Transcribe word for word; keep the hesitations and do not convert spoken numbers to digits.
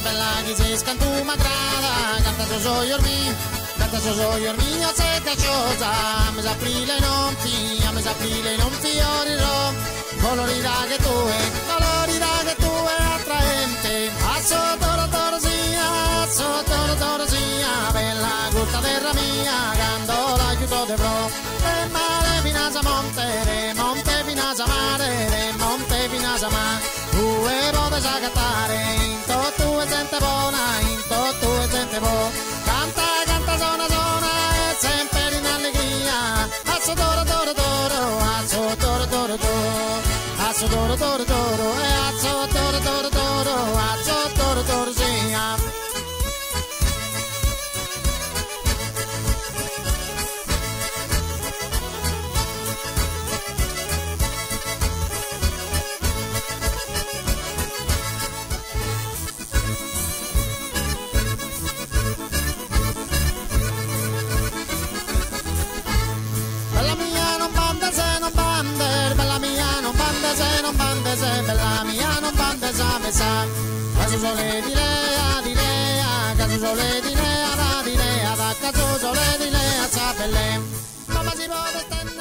bella che si scantu magrada, canta so so yormi, canta so so yormi, io sei cacciosa, mi sa aprile notti, mi sa aprile non fiorirò, colorita che tu è, colorita che tu è attraente, a sotto la torosia, a sotto la torosia, bella gutta terra mia, candola chiudo de pro, e mare finasa monte, re monte finasa mare, re monte finasa ma, tu e pote sa cantare, in to tu e gente buona, in to tu e gente buona, canta, canta zona zona, e sempre in allegria, a sotto toro toro, a sotto toro toro, a sotto toro toro, e a sotto toro toro, a sotto toro sia. Se non bande se bella mia non bande sa me sa caso sole di lea di lea caso sole di lea da di lea da caso sole di lea sa belle mamma si può